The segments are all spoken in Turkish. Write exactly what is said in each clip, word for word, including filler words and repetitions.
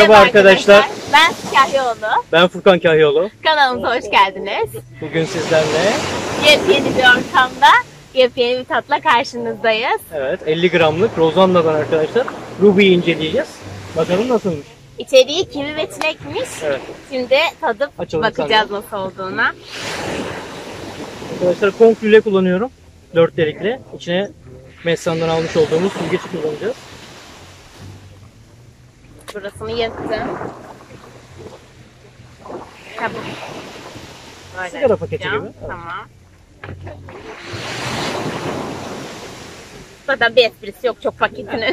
Merhaba arkadaşlar. Ben Kahyaoğlu. Ben Furkan Kahyaoğlu. Kanalımıza hoş geldiniz. Bugün sizlerle yepyeni bir ortamda, yepyeni bir tatla karşınızdayız. evet elli gramlık Rozanda'dan arkadaşlar Ruby'yi inceleyeceğiz. Bakalım nasılmış. İçeriği kivi ve çilekmiş. Evet. Şimdi tadıp Açalım bakacağız sandım. nasıl olduğuna. Arkadaşlar konklüle kullanıyorum. dört delikli. İçine Messan'dan almış olduğumuz süzgeci kullanacağız. Burasını yırttım. Ha, bu. Böyle Sigara paketi yapacağım. gibi. Evet. Tamam. Zaten bir esprisi yok çok paketini.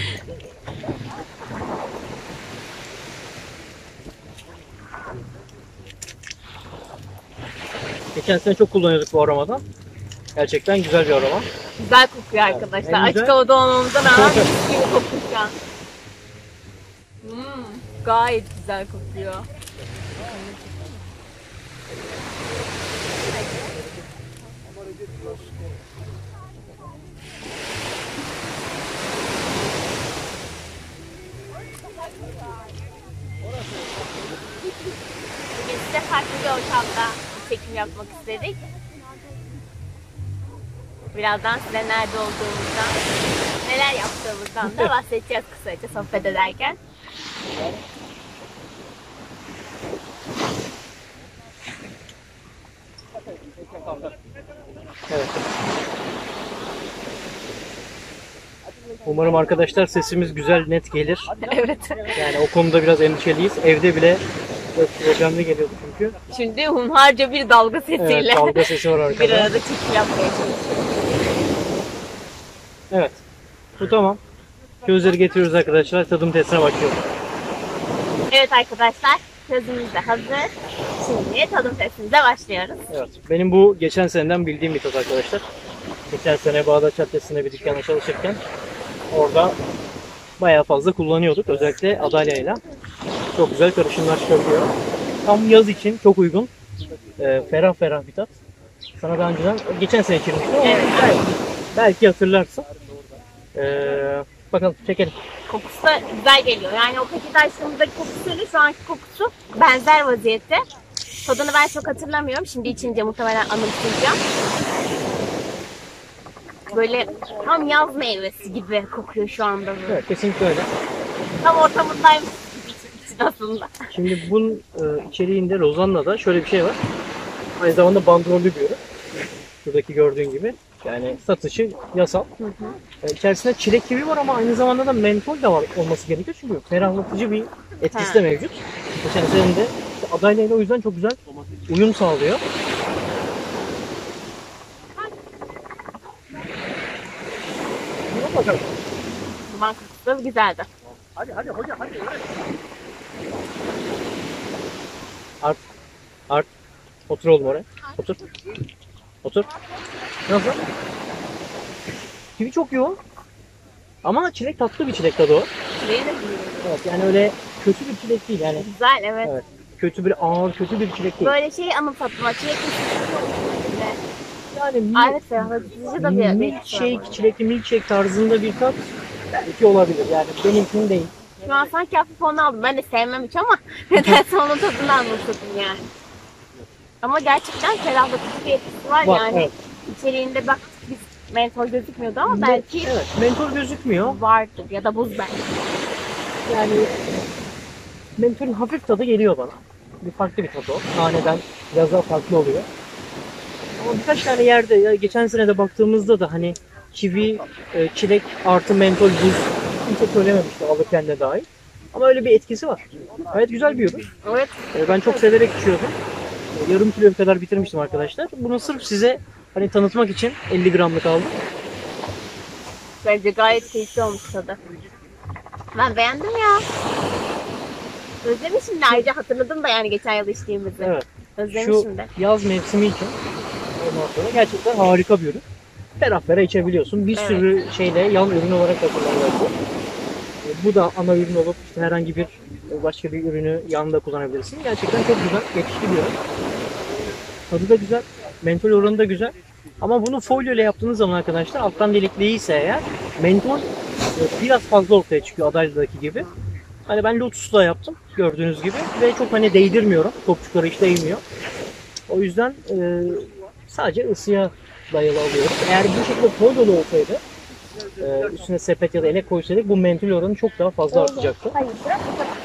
Geçen sene çok kullanıyorduk bu aromadan. Gerçekten güzel bir aroma. Güzel kokuyor arkadaşlar. en Açık güzel- havada olmamıza rağmen mis gibi kokuyor şu an. Hmm, gayet güzel kokuyor. Biz size farklı bir ortamda çekim yapmak istedik. Birazdan size nerede olduğumuzdan, neler yaptığımızdan da bahsedeceğiz kısaca sohbet ederken. Evet. Umarım arkadaşlar sesimiz güzel, net gelir. Evet. Yani o konuda biraz endişeliyiz. Evde bile çok problemli geliyordu çünkü. Şimdi hunharca bir dalga sesiyle Evet, dalga sesi var bir arkada. arada çekim yapmaya çalışıyoruz. Evet. Bu tamam. Közleri getiriyoruz arkadaşlar. Tadım testine başlıyoruz. Evet arkadaşlar, közümüz de hazır. Şimdi tadım testimize başlıyoruz. Evet. Benim bu geçen seneden bildiğim bir tat arkadaşlar. Geçen sene Bağdat Caddesi'nde bir dükkanda çalışırken orada bayağı fazla kullanıyorduk. Özellikle Adalya'yla. Çok güzel karışımlar çıkabiliyor. Tam yaz için çok uygun. Ee, ferah ferah bir tat. Sana daha önceden geçen sene içirmiştim ama Evet. belki, belki hatırlarsın. Ee, bakalım çekelim. Kokusu da güzel geliyor. Yani o paketi açtığımızdaki kokusuyla şu anki kokusu benzer vaziyette. Tadını ben çok hatırlamıyorum. Şimdi içince muhtemelen anımsayacağım. Böyle tam yaz meyvesi gibi kokuyor şu anda. Böyle. Evet, kesinlikle öyle. Tam ortamındaymış gibi için aslında. Şimdi bunun e, içeriğinde Rozanda'da şöyle bir şey var. Aynı zamanda bandrollü bir ürün. Şuradaki gördüğün gibi. Yani satışı yasal. Hı hı. E, içerisinde çilek gibi var ama aynı zamanda da mentol de var olması gerekiyor. Çünkü ferahlatıcı bir etkisi Ha. de mevcut. Geçen sene de işte Adalya'yla o yüzden çok güzel uyum sağlıyor. Buna bakalım. Duman kokusu da güzeldi. Hadi hadi hoca hadi. Art. Art. Otur oğlum oraya. Otur. Otur. Nasıl? Kivi çok yoğun. Ama çilek tatlı bir çilek tadı o. Çileği de biliyorum. Evet yani öyle kötü bir çilek değil yani. Güzel evet. Evet. Kötü bir ağır kötü bir çilek değil. Böyle şeyi anımsatma. Çilek kokusu çok güzel. Yani mi, Ayrıca ferahlatıcı da bir etkisi var. milkshake, çilekli milkshake tarzında bir tat belki olabilir. Yani benimkin değil. Şu an sanki hafif onu aldım. Ben de sevmem hiç ama nedense onun tadını anımsadım yani. Ama gerçekten ferahlatıcı bir etkisi var, Var, yani. evet. İçeriğinde baktık biz mentol gözükmüyordu ama belki Evet, mentol gözükmüyor. vardır ya da buz belki. Yani mentolün hafif tadı geliyor bana. Bir farklı bir tadı o. Naneden biraz daha farklı oluyor. Ama birkaç tane yerde ya geçen sene de baktığımızda da hani kivi, e, çilek artı mentol buz kimse söylememişti alırken de dahil. Ama öyle bir etkisi var. Evet güzel bir ürün. Evet. E, ben çok severek içiyordum. E, yarım kilo kadar bitirmiştim arkadaşlar. Bunu sırf size hani tanıtmak için elli gramlık aldım. Bence gayet keyifli olmuş tadı. Ben beğendim ya. Özlemişim de ayrıca hatırladım da yani geçen yıl içtiğimizi. Evet. Özlemişim de. Şu yaz mevsimi için ondan sonra gerçekten harika bir ürün. Ferah ferah içebiliyorsun. Bir Evet. sürü şeyle yan ürün olarak da kullanılabilir. E, Bu da ana ürün olup işte herhangi bir e, başka bir ürünü yanında kullanabilirsin. Gerçekten çok güzel, geçişli bir ürün. Tadı da güzel, mentol oranı da güzel. Ama bunu folyo ile yaptığınız zaman arkadaşlar alttan delikliyse eğer mentol e, biraz fazla ortaya çıkıyor Adalya'daki gibi. Hani ben Lotus'la yaptım gördüğünüz gibi ve çok hani değdirmiyorum. Topçukları hiç değmiyor. O yüzden e, sadece ısıya dayalı alıyorum. Eğer bu şekilde foilolu olsaydı e, üstüne sepet ya da elek koysaydık bu mentol oranı çok daha fazla artacaktı. Hayır, bırak o kadar.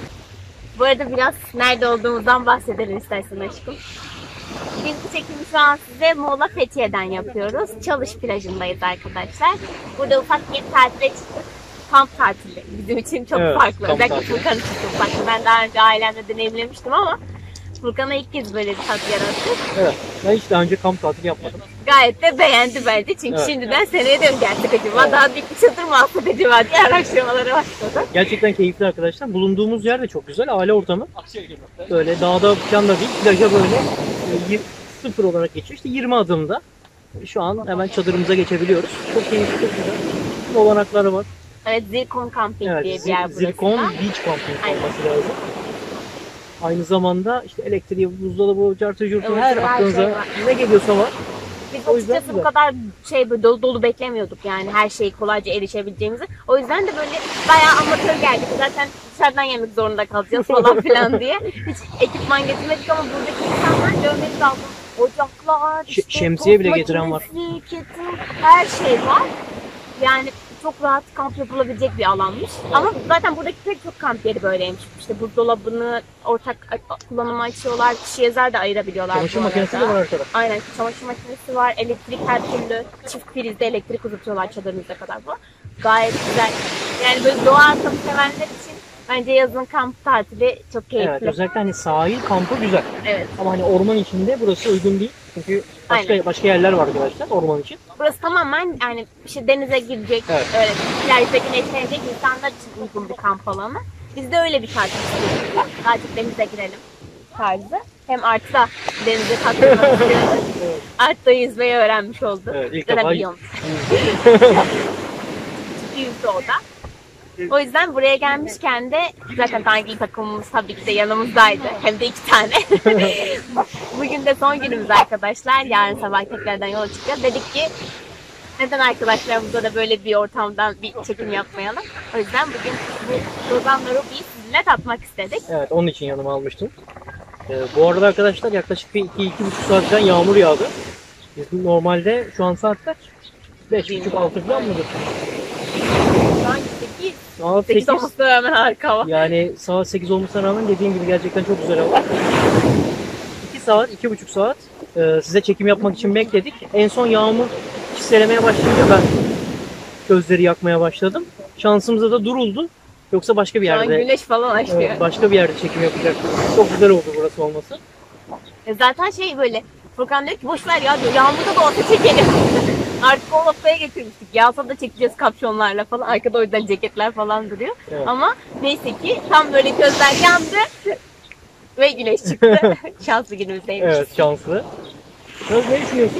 Bu arada biraz nerede olduğumuzdan bahsedelim istersen aşkım. Bugünkü çekimi şu an size Muğla Fethiye'den yapıyoruz. Çalış plajındayız arkadaşlar. Burada ufak bir tatile çıktık. Kamp tatili. Bizim için çok Evet, farklı. kamp Özellikle tatili. Furkan için çok farklı. Ben daha önce ailemle deneyimlemiştim ama Furkan'a ilk kez böyle bir tat yarattık. Evet. Ben hiç daha önce kamp tatili yapmadım. Gayet de beğendi bence. Çünkü Evet. şimdiden seneye de mi gelsek acaba? Evet. Daha büyük bir çadır mı alsak acaba diye araştırmalara başladı. Gerçekten keyifli arkadaşlar. Bulunduğumuz yer de çok güzel. Aile ortamı. Böyle dağda falan da değil. Plaja böyle e, y- sıfır olarak geçiyor. İşte yirmi adımda. Şu an hemen çadırımıza geçebiliyoruz. Çok keyifli, çok güzel. Olanakları var. Evet, Zirkon Camping Evet, diye bir yer Zir- burası Zirkon da. Beach Camping Aynen. olması lazım. Aynı zamanda işte elektriği, buzdolabı, cartı, curtu, Evet, her her aklınıza şey var. ne geliyorsa var. Biz O yüzden açıkçası bu güzel. kadar şey böyle dolu dolu beklemiyorduk yani her şeyi kolayca erişebileceğimizi. O yüzden de böyle bayağı amatör geldik. Zaten dışarıdan yemek zorunda kalacağız falan filan diye. Hiç ekipman getirmedik ama buradaki insanlar görmeniz lazım. Ocaklar, Ş- işte şemsiye bile tost getiren var. makinesi, kettle, her şey var. Yani çok rahat kamp yapılabilecek bir alanmış. Ama zaten buradaki pek çok kamp yeri böyleymiş. İşte buzdolabını ortak kullanıma açıyorlar. Kişiye zer de ayırabiliyorlar. Çamaşır bu makinesi de arada. var arkada. Aynen, çamaşır makinesi var, elektrik her türlü, çift prizde elektrik uzatıyorlar çadırınıza kadar bu. Gayet güzel. Yani böyle doğa ortamı sevenler için bence yazın kamp tatili çok keyifli. Evet, özellikle hani sahil kampı güzel. Evet. Ama hani orman içinde burası uygun değil. Çünkü başka Aynen. başka yerler var arkadaşlar orman için. Burası tamamen yani işte denize girecek, Evet. öyle plajdaki güneşlenecek insanlar için uygun bir kamp alanı. Biz de öyle bir tatil istiyoruz. Daha çok denize girelim tarzı. Hem artı da denize katılmak istiyoruz. Evet. Artı da yüzmeyi öğrenmiş olduk. Evet, ilk Zaten defa- biliyorum. Yüzdü o da. O yüzden buraya gelmişken de zaten hangi takımımız tabii ki de yanımızdaydı. Hem de iki tane. Bugün de son günümüz arkadaşlar. Yarın sabah tekrardan yola çıkacağız. Dedik ki neden arkadaşlarımızla da böyle bir ortamdan bir çekim yapmayalım. O yüzden bugün bu Rozan'la Ruby'yi sizinle tatmak istedik. Evet, onun için yanıma almıştım. Ee, bu arada arkadaşlar yaklaşık bir iki iki buçuk saatten yağmur yağdı. Biz normalde şu an saat kaç? beş buçuk altı falan mıdır? Şu an sekiz. Saat sekiz sekiz. olmasına rağmen harika hava. Yani saat sekiz olmasına rağmen dediğim gibi gerçekten çok güzel hava. iki saat, iki buçuk saat e, size çekim yapmak için bekledik. En son yağmur çiselemeye başlayınca ben gözleri yakmaya başladım. Şansımıza da duruldu. Yoksa başka bir Şu an yerde, güneş falan açıyor. evet, başka bir yerde çekim yapacaktık. Çok güzel oldu burası olması. E zaten şey böyle Furkan diyor ki boş ver ya diyor yağmurda da olsa çekelim. Artık o noktaya getirmiştik. Yağsa da çekeceğiz kapşonlarla falan. Arkada o yüzden ceketler falan duruyor. Evet. Ama neyse ki tam böyle gözler yandı ve güneş çıktı. Şanslı günümüzdeymiş. Evet, şanslı. Söz ne düşünüyorsun?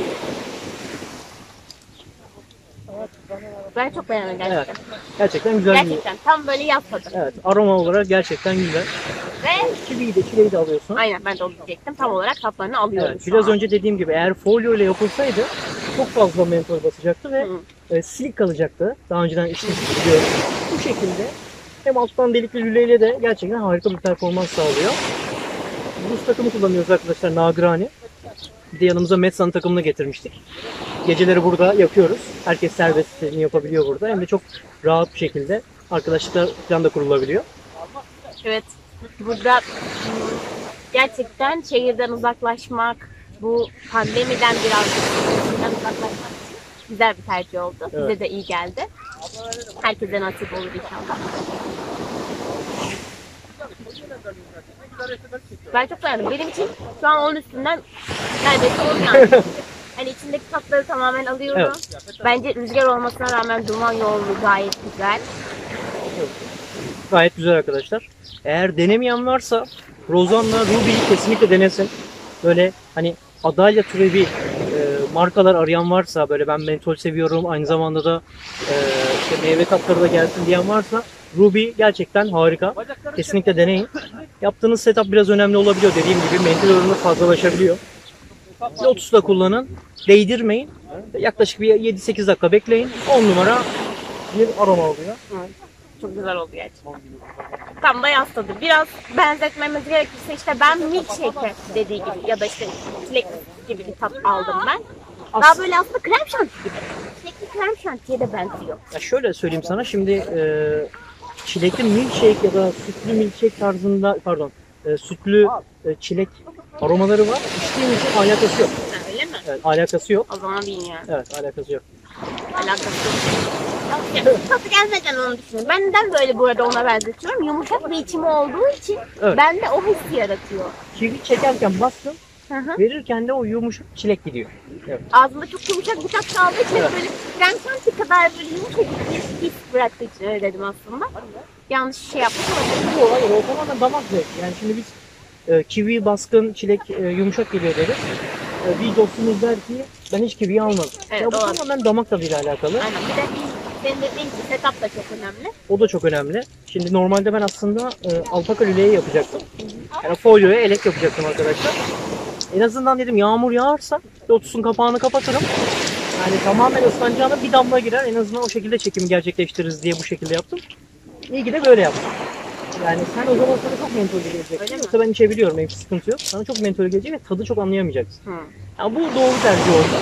Ben çok beğendim gerçekten. Evet, gerçekten güzel bir. Gerçekten tam böyle yaz tadı. Evet, aroma olarak gerçekten güzel. Ve Çileği de, çileği de alıyorsun. aynen ben de onu diyecektim. Tam olarak tatlarını alıyorum Evet, şu biraz an. önce dediğim gibi eğer folyo ile yapılsaydı çok fazla mentol basacaktı ve Hı. e, silik kalacaktı. Daha önceden içmiştik biliyorum. Bu şekilde hem alttan delikli lüleyle de gerçekten harika bir performans sağlıyor. Rus takımı kullanıyoruz arkadaşlar, Nagrani. Bir de yanımıza Metsan takımını getirmiştik. Geceleri burada yakıyoruz. Herkes serbest istediğini yapabiliyor burada. Hem de çok rahat bir şekilde arkadaşlıklar falan da kurulabiliyor. Evet. Burada hmm, gerçekten şehirden uzaklaşmak, bu pandemiden biraz şehirden uzaklaşmak için güzel bir tercih oldu. Bize Evet. de iyi geldi. Herkese nasip olur inşallah. Ben çok beğendim. Benim için şu an onun üstünden neredeyse on yani. Hani içindeki tatları tamamen alıyorum. Bence rüzgar olmasına rağmen duman yoğunluğu gayet güzel. Gayet güzel arkadaşlar. Eğer denemeyen varsa Rozan'la Ruby'yi kesinlikle denesin. Böyle hani adayla türevi e, markalar arayan varsa, böyle ben mentol seviyorum aynı zamanda da e, işte meyve tatları da gelsin diyen varsa Ruby gerçekten harika. Kesinlikle deneyin. Yaptığınız setup biraz önemli olabiliyor. Dediğim gibi mentol oranı fazlalaşabiliyor. Lotus'la kullanın. Değdirmeyin. Yaklaşık bir yedi sekiz dakika bekleyin. on numara bir aroma oluyor. Evet. Çok güzel oldu gerçekten. Tam da yaz tadı. Biraz benzetmemiz gerekirse işte ben milkshake dediği gibi ya da işte çilek gibi bir tat aldım ben. Daha As- böyle aslında krem şanti gibi. Çilekli krem şantiye de benziyor. Ya şöyle söyleyeyim sana şimdi e, çilekli milkshake ya da sütlü milkshake tarzında pardon e, sütlü e, çilek aromaları var. İçtiğim için alakası yok. Ha, öyle mi? Evet, alakası yok. O zaman bilmiyorum. Evet, alakası yok. Alakası yok. Tadı gerçekten onu düşünüyorum. Ben neden böyle bu arada ona benzetiyorum? Yumuşak bir içimi olduğu için Evet. bende o hissi yaratıyor. Kivi çekerken bastım, Hı hı. verirken de o yumuşak çilek gidiyor. Evet. Ağzımda çok yumuşak bir tat kaldığı için Evet. böyle krem şanti kadar böyle yumuşak bir his bıraktığı için öyle dedim aslında. Yanlış şey yapmış olabilirim. Bu olay o tamamen damak zevki. Yani şimdi biz e, kivi baskın, çilek e, yumuşak geliyor deriz. E, bir dostumuz der ki ben hiç kiviyi almadım. Evet, ya bu doğru. tamamen damak tadıyla alakalı. Aynen. Bir de senin dediğin gibi setup da çok önemli. O da çok önemli. Şimdi normalde ben aslında e, alpaka lüleyi yapacaktım. Yani folyoya elek yapacaktım arkadaşlar. En azından dedim yağmur yağarsa lotusun kapağını kapatırım. Yani tamamen ıslanacağına bir damla girer. En azından o şekilde çekimi gerçekleştiririz diye bu şekilde yaptım. İyi ki de böyle yaptım. Yani sen o zaman sana çok mentolü gelecek. Öyle mi? Yoksa ben içebiliyorum, benim sıkıntı yok. Sana çok mentolü gelecek ve tadı çok anlayamayacaksın. Hı. Yani bu doğru tercih oldu.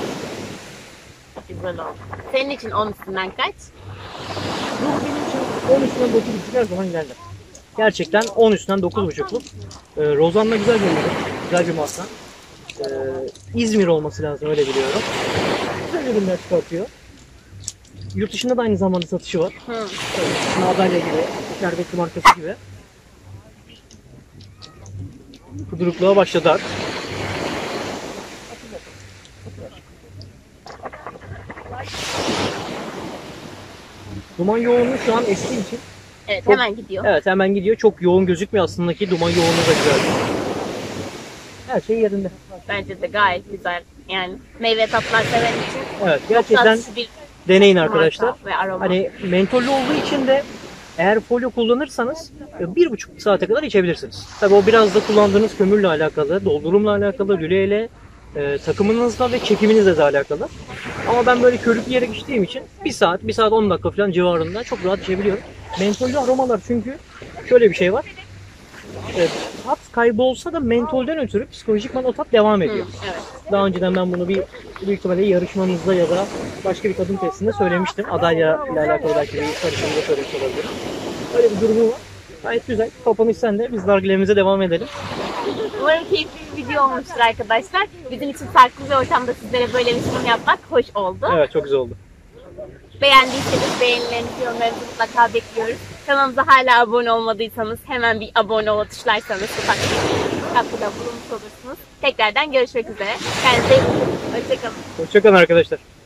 Güzel oldu. Senin için on üstünden kaç? Bu benim için on üstünden dokuz buçuk her zaman ilerler. Gerçekten on üstünden dokuz buçukluk. Ee, Rozan'la güzel bir ürün, güzel bir masa. Ee, İzmir olması lazım öyle biliyorum. Güzel ürünler çıkartıyor. Yurt dışında da aynı zamanda satışı var. Hı. Evet, Nadalya gibi, şerbetli markası gibi. Kudurukluğa başladı artık. Duman yoğunluğu şu an eski için. Evet, Çok- hemen gidiyor. Evet, hemen gidiyor. Çok yoğun gözükmüyor aslında ki duman yoğunluğu da güzel. Her şey yerinde. Bence de gayet güzel. Yani meyve tatlar seven için Evet, çok gerçekten tatlı bir deneyin marka arkadaşlar. ve aroma. Hani mentollü olduğu için de eğer folyo kullanırsanız e, bir buçuk saate kadar içebilirsiniz. Tabii o biraz da kullandığınız kömürle alakalı, doldurumla alakalı, lüleyle, e, takımınızla ve çekiminizle de alakalı. Ama ben böyle körük yiyerek içtiğim için bir saat, bir saat on dakika falan civarında çok rahat içebiliyorum. Mentollü aromalar çünkü şöyle bir şey var. E, tat kaybı olsa da mentolden ötürü psikolojikman o tat devam Hı, ediyor. evet. Daha önceden ben bunu bir büyük ihtimalle yarışmamızda ya da başka bir kadın testinde söylemiştim. Adayla ile alakalı belki bir karışımda söylemiş olabilirim. Öyle bir durumu var. Gayet güzel. Kapanış sen de biz nargilelerimize devam edelim. Umarım keyifli bir video olmuştur arkadaşlar. Bizim için farklı bir ortamda sizlere böyle bir sunum yapmak hoş oldu. Evet, çok güzel oldu. Beğendiyseniz beğenilerinizi, yorumlarınızı mutlaka bekliyoruz. Kanalımıza hala abone olmadıysanız hemen bir abone ol tuşlarsanız ufak bir katkıda bulunmuş olursunuz. Tekrardan görüşmek üzere. Kendinize iyi bakın. Hoşçakalın. Hoşçakalın arkadaşlar.